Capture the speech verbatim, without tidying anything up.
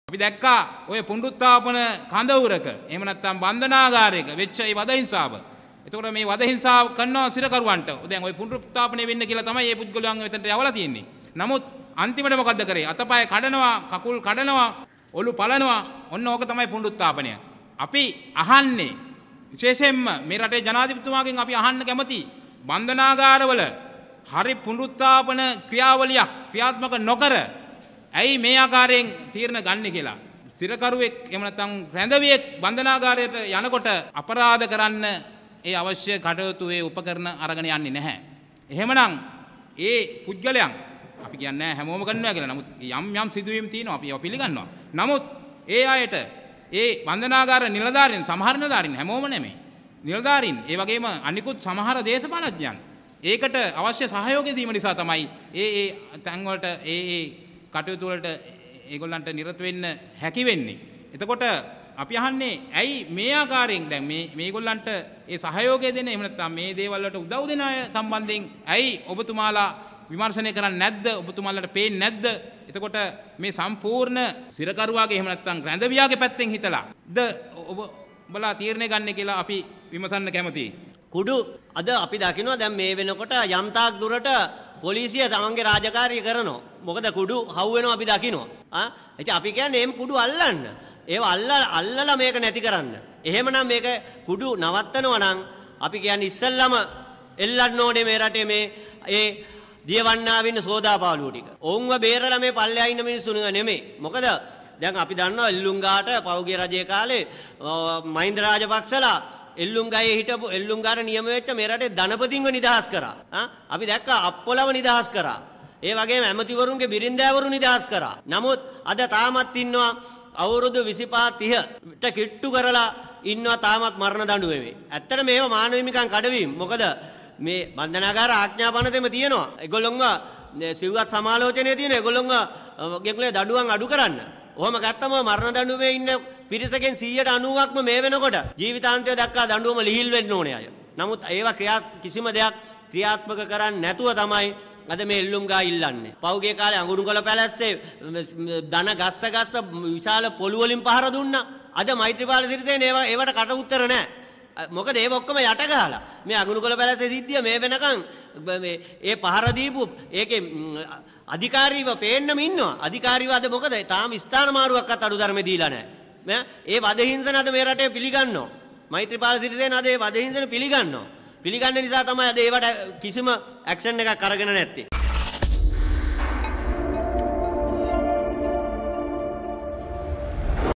අපි දැක්කා ඔය පුනරුත්ථාපන කඳවුරක එහෙම නැත්නම් බන්ධනාගාරයක වෙච්ච ඒ වද හිංසාව. එතකොට මේ වද හිංසාව කරනවා සිරකරුවන්ට. දැන් ඔය පුනරුත්ථාපනය වෙන්න කියලා තමයි මේ පුද්ගලයන් මෙතනට යවලා තියෙන්නේ. නමුත් අන්තිමට මොකද්ද කරේ? අතපය කඩනවා, කකුල් කඩනවා, ඔලු පලනවා. ඔන්න ඕක තමයි පුනරුත්ථාපනය. අපි අහන්නේ විශේෂයෙන්ම මේ රටේ ජනාධිපතිතුමාගෙන් අපි අහන්න කැමති බන්ධනාගාරවල හරි පුනරුත්ථාපන ක්‍රියාවලියක් ක්‍රියාත්මක නොකර ඇයි මේ ආකාරයෙන් තීරණ ගන්න කියලා. සිරකරුවෙක් එහෙම නැත්නම් රැඳවියෙක් බන්ධනාගාරයට යනකොට අපරාධ කරන්න ඒ අවශ්‍ය කටයුතු ඒ උපකරණ අරගෙන යන්නේ නැහැ. එහෙමනම් ඒ පුද්ගලයන් අපි කියන්නේ හැමෝම කරනවා කියලා. නමුත් යම් යම් සිදුවීම් තියෙනවා අපි ඒවා පිළිගන්නවා. නමුත් ඒ අයට ඒ බන්ධනාගාර නිලධාරීන් සමහර නිලධාරීන් හැමෝම නෙමෙයි. නිලධාරීන් ඒ වගේම අනිකුත් සමහර දේශපාලඥයන් ඒකට අවශ්‍ය සහයෝගය දීම නිසා තමයි ඒ ඒ තැන් වලට ඒ ඒ කටයුතු වලට ඒගොල්ලන්ට නිරත වෙන්න හැකි වෙන්නේ. එතකොට අපි අහන්නේ ඇයි මේ ආකාරයෙන් දැන් මේ මේගොල්ලන්ට ඒ සහයෝගය දෙන්නේ එහෙම නැත්නම් මේ දේවල් වලට උදව් දෙන අය සම්බන්ධයෙන් ඇයි ඔබතුමාලා විමර්ශනය කරන්නේ නැද්ද? ඔබතුමාලාට පේන්නේ නැද්ද? එතකොට මේ සම්පූර්ණ සිරකරුවාගේ එහෙම නැත්නම් රැඳවියාගේ පැත්තෙන් හිතලාද ඔබ බලා තීරණය ගන්න කියලා අපි විමසන්න කැමතියි. කුඩු අද අපි දකිනවා දැන් මේ වෙනකොට යම්තාක් දුරට පොලිසිය තමන්ගේ රාජකාරිය කරනවා. මොකද කුඩු හවු වෙනවා අපි දකිනවා. ආ ඉතින් අපි කියන්නේ මේ කුඩු අල්ලන්න. ඒව අල්ලලා අල්ලලා මේක නැති කරන්න. එහෙමනම් මේක කුඩු නවත්තනවා නම් අපි කියන්නේ ඉස්සල්ලාම එල්ලන්න ඕනේ මේ රටේ මේ ඒ දියවන්නා වෙන්න සෝදාපාලුව ටික. ඔවුන්ව බේරලා මේ පල්ලෙහා ඉන්න මිනිස්සු නෙමෙයි. මොකද දැන් අපි දන්නවා එල්ලුම්ගාට පෞගේ රජයේ කාලේ මහින්ද රාජපක්ෂලා එල්ලුම්ගායේ හිටපු එල්ලුම්ගාට නියම වෙච්ච මේ රටේ ධනපතින්ව නිදහස් කරා. ආ අපි දැක්කා අප්පොලව නිදහස් කරා. ඒ වගේම ඇමතිවරුන්ගේ බිරින්දෑවරු නිදහස් කරා. නමුත් අද තාමත් ඉන්නවා අවුරුදු විසිපහ තිහට කිට්ටු කරලා ඉන්නවා තාමත් මරණ දඬුවමේ. ඇත්තට මේව මානව හිමිකම් කඩවීම. මොකද මේ බන්ධනාගාර ආඥා පනතෙම තියෙනවා. ඒගොල්ලොන්ව සිව්වත් සමාලෝචනයේ තියෙන ඒගොල්ලොන්ව ගෙගලේ දඩුවම් අඩු කරන්න. ඔහොම ගත්තම මරණ දඬුවමේ ඉන්න පිරිසකින් සීයට අනූවක්ම මේ වෙනකොට ජීවිතාන්තය දක්වා දඬුවම ලිහිල් වෙන්න ඕනේ අය. නමුත් ඒවා ක්‍රියා කිසිම දෙයක් ක්‍රියාත්මක කරන්නේ නැතුව තමයි අද මේ එල්ලුම්ගා ඉල්ලන්නේ. පෞගේ කාලේ අඟුරුකොළ පැලැස්සේ ධන ගස්ස ගස්ස විශාල පොළු වලින් පහර දුන්නා. අද මෛත්‍රීපාල සිරිසේන ඒවා ඒවට කට උත්තර නැහැ. මොකද ඒව ඔක්කොම යට ගහලා මේ අඟුරුකොළ පැලැස්සේ සිද්ධිය මේ වෙනකන් මේ ඒ පහර දීපු ඒකේ අධිකාරීව පේන්නම ඉන්නවා. අධිකාරීව අද මොකද තාම ස්ථාන මාරුවක්වත් අඩු ධර්මේ දීලා නැහැ. ඒ වද හිංසන අද මේ රටේ පිළිගන්නවා. මෛත්‍රීපාල සිරිසේන අද ඒ වද හිංසන පිළිගන්නවා. පිළිගන්න නිසා තමයි අද ඒවට කිසිම ඇක්ෂන් එකක් අරගෙන නැත්තේ.